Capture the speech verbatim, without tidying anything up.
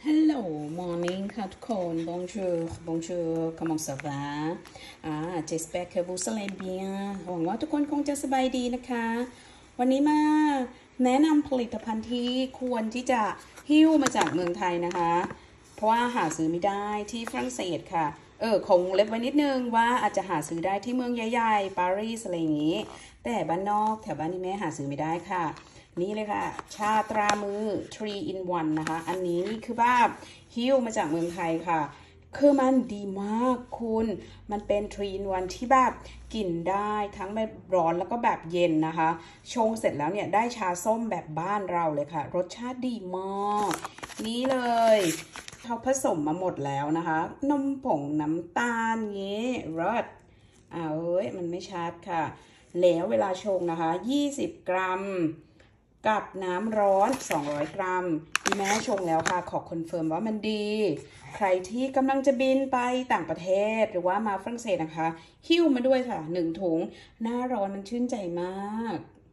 Hello morning ค่ะทุกคน Bonjour Bonjour comment ça va อ่า j'espère que vous allez bien หวังว่าทุกคนคงจะสบายดีนะคะวันนี้มาแนะนำผลิตภัณฑ์ที่ควรที่จะหิ้วมาจากเมืองไทยนะคะเพราะว่าหาซื้อไม่ได้ที่ฝรั่งเศสค่ะเออคงเล็บไว้นิดนึงว่าอาจจะหาซื้อได้ที่เมืองใหญ่ๆปารีสอะไรอย่างนี้แต่บ้านนอกแถวบ้านนี่แม่หาซื้อไม่ได้ค่ะนี่เลยค่ะชาตรามือทรี in วันนะคะอันนี้นี่คือแบบหิ้วมาจากเมืองไทยค่ะคือมันดีมากคุณมันเป็นทรี in วันที่แบบกินได้ทั้งแบบร้อนแล้วก็แบบเย็นนะคะชงเสร็จแล้วเนี่ยได้ชาส้มแบบบ้านเราเลยค่ะรสชาติดีมากนี่เลยเขาผสมมาหมดแล้วนะคะนมผงน้ำตาลเงี้รสอ่าเอ้ยมันไม่ชัดค่ะแล้วเวลาชงนะคะยี่สิบกรัมกับน้ำร้อนสองร้อยกรัมแม่ชงแล้วค่ะขอคอนเฟิร์มว่ามันดีใครที่กำลังจะบินไปต่างประเทศหรือว่ามาฝรั่งเศสนะคะหิ้วมาด้วยค่ะหนึ่งถุงหน้าร้อนมันชื่นใจมาก